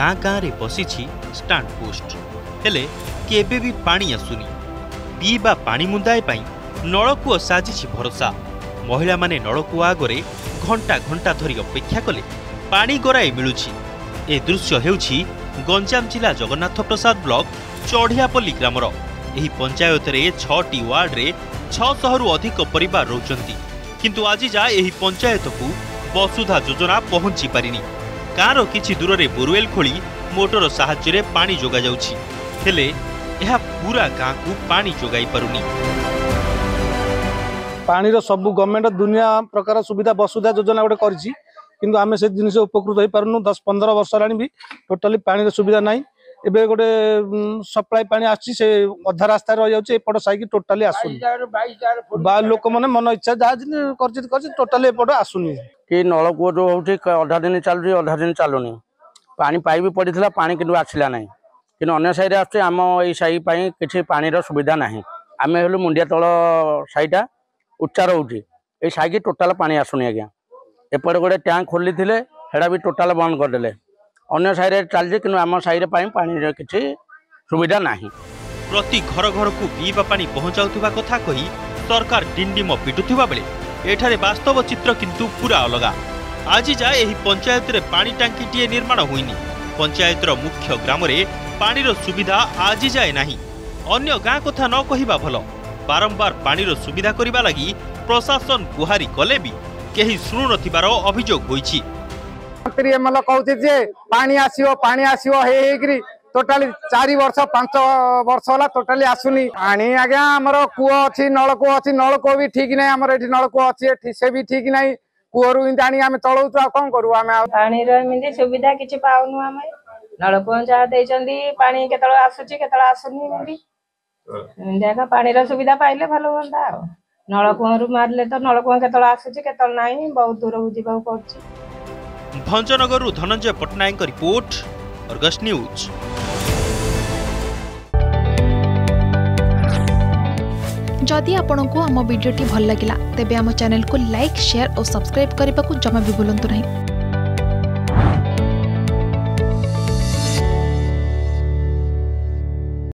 गाँ गाँ रे बसिछि स्टांड पोस्ट हेले केबे भी पानी आसुनी पीवा पानी मुंदाए पाई नलकूଅ साजिछि भरोसा महिला माने नलकूଅ आगरे घंटा घंटा धरी अपेक्षा कले पानी गराए मिलुछि। ए दृश्य हेउछि गंजाम जिला जगन्नाथ प्रसाद ब्लॉक चढ़ियापल्ली ग्रामर एही पंचायत रे 6टी वार्ड रे 600 रु अधिक परिवार रहउचंती किंतु आज जा एही पंचायत को वसुधा योजना पहुंची पारिनी। गाँर किछि दूर रे बोरवेल खोली मोटर साहाय्य रे पानी जोगा जाउछि हेले यह पूरा गाँ को पानी जोगाई पारुनी। पानी सब गवर्नमेंट दुनिया प्रकार सुविधा वसुधा योजना गोटे करछि किंतु आमे से जिनिस उपकृत हो पारुनु 10-15 वर्ष रानी भी टोटली पानी सुविधा नाही। एबे गोटे सप्लाई पानी आछि से अधा रास्ता रह जाउछि एपट साइकी टोटली आसुनी बा लोक माने मन इच्छा जा करछि टोटली एपट आसुनी कि नलकूଅ जो होउछि अधा दिन चालुछि अधा दिन चालुनी पानी पाइप पड़िथिला पानी किंतु आछिला नाही किंतु अन्य साइड आछे आम एई साइ पई किछि पानीर सुविधा नाही। आमे हेलु मुंडिया तळ साइटा उच्चा रहुछि एई साइकी टोटल पानी आसुनी आज्ञा एपटे गोटे टैंक खोली थिले हेडा भी टोटल बंद कर देले अन्य साइड चलजे किंतु आम साइड पई पानी किछि सुविधा नाही। प्रति घर घर को पीवा पानी पहुंचाउथिबा कथा कही सरकार डिंडिम पिटुथिबा बेले एठारे वास्तव चित्र किंतु पूरा अलगा। आज जा एही पंचायत रे पानी टांकीटीए निर्माण होइनी पंचायत रो मुख्य ग्राम रे पानीर सुविधा आज जाए नाही। अन्य गाँ कथा न कहिबा भल बारंबार पानीर सुविधा करिबा लागि प्रशासन गुहारी कले भी केही शुणु नथिबार अभियोग होइछि। मंत्री एमएलए कहते जे पानी आसीओ हेगिरी टोटाली 4 वर्ष 5 वर्ष होला टोटाली आसुनी पानी आज्ञा हमर कूଅ अछि नलकूଅ भी ठीक नै हमर एठी नलकूଅ अछि एठी से भी ठीक नै कूଅरु इन आनी हम तळौतु आ कोन करू हम पानी रो मिंदी सुविधा किछि पाउनु हम नलकूଅ जा दैचंदी पानी केतळ आसुची केतळ आसुनी मिंदी देखा पानी रो सुविधा पाइले भलो होंदा नलकूଅरु मारले तो नलकूଅ केतळ आसुची केतळ नाही बहुत दूर जिबाउ पड़छि। Bhanjanagar Dhananjay Patnaik report Argus news. जदि आपंक आम भिडी भल लगा तेब आम चैनल को लाइक शेयर और सब्सक्राइब करने को जमा भी भूलु नहीं।